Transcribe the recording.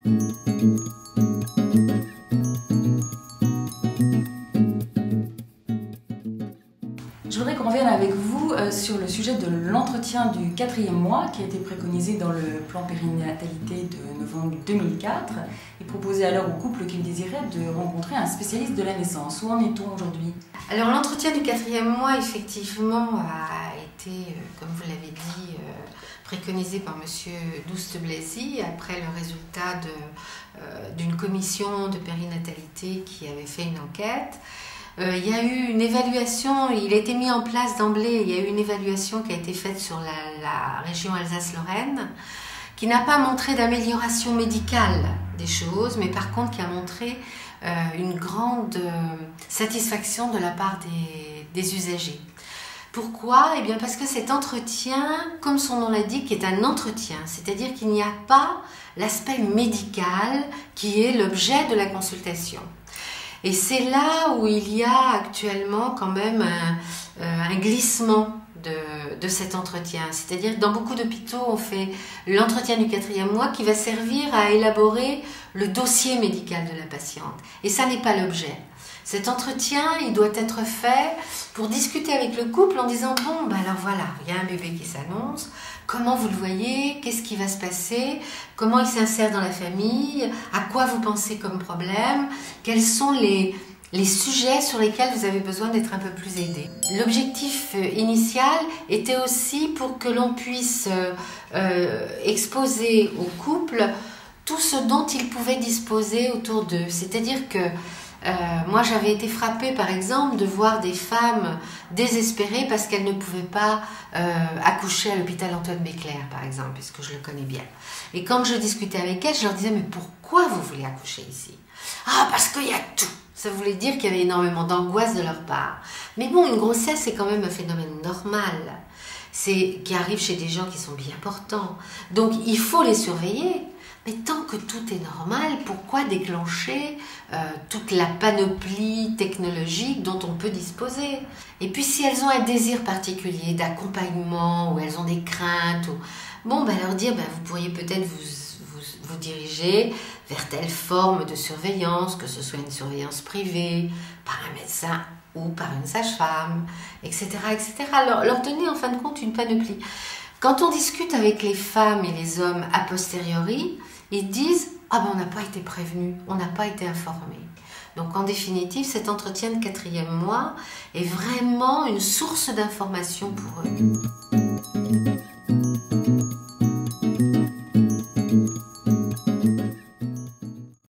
Je voudrais qu'on revienne avec vous sur le sujet de l'entretien du 4e mois qui a été préconisé dans le plan périnatalité de novembre 2004 et proposé alors aux couples qui le désiraient de rencontrer un spécialiste de la naissance. Où en est-on aujourd'hui? Alors l'entretien du 4e mois effectivement a été, comme vous l'avez dit, préconisé par M. Douste-Blazy après le résultat d'une commission de périnatalité qui avait fait une enquête. Il y a eu une évaluation, il a été mis en place d'emblée, il y a eu une évaluation qui a été faite sur la région Alsace-Lorraine, qui n'a pas montré d'amélioration médicale des choses, mais par contre qui a montré une grande satisfaction de la part des usagers. Pourquoi? Eh bien parce que cet entretien, comme son nom l'indique, est un entretien, c'est-à-dire qu'il n'y a pas l'aspect médical qui est l'objet de la consultation. Et c'est là où il y a actuellement quand même un glissement de cet entretien. C'est-à-dire que dans beaucoup d'hôpitaux, on fait l'entretien du 4e mois qui va servir à élaborer le dossier médical de la patiente. Et ça n'est pas l'objet. Cet entretien, il doit être fait pour discuter avec le couple en disant « Bon, ben alors voilà, il y a un bébé qui s'annonce, comment vous le voyez, qu'est-ce qui va se passer, comment il s'insère dans la famille, à quoi vous pensez comme problème, quels sont les sujets sur lesquels vous avez besoin d'être un peu plus aidé. » L'objectif initial était aussi pour que l'on puisse exposer au couple tout ce dont ils pouvaient disposer autour d'eux. C'est-à-dire que moi, j'avais été frappée, par exemple, de voir des femmes désespérées parce qu'elles ne pouvaient pas accoucher à l'hôpital Antoine Béclair, par exemple, puisque je le connais bien. Et quand je discutais avec elles, je leur disais « Mais pourquoi vous voulez accoucher ici ?»« Ah, parce qu'il y a tout !» Ça voulait dire qu'il y avait énormément d'angoisse de leur part. Mais bon, une grossesse, c'est quand même un phénomène normal. Qui arrive chez des gens qui sont bien portants. Donc, il faut les surveiller. Mais tant que tout est normal, pourquoi déclencher toute la panoplie technologique dont on peut disposer? Et puis si elles ont un désir particulier d'accompagnement ou elles ont des craintes, bon, ben leur dire, ben, vous pourriez peut-être vous diriger vers telle forme de surveillance, que ce soit une surveillance privée, par un médecin ou par une sage-femme, etc., etc. Leur donner en fin de compte une panoplie. Quand on discute avec les femmes et les hommes a posteriori, ils disent « Ah ben on n'a pas été prévenus, on n'a pas été informés ». Donc en définitive, cet entretien de 4e mois est vraiment une source d'information pour eux.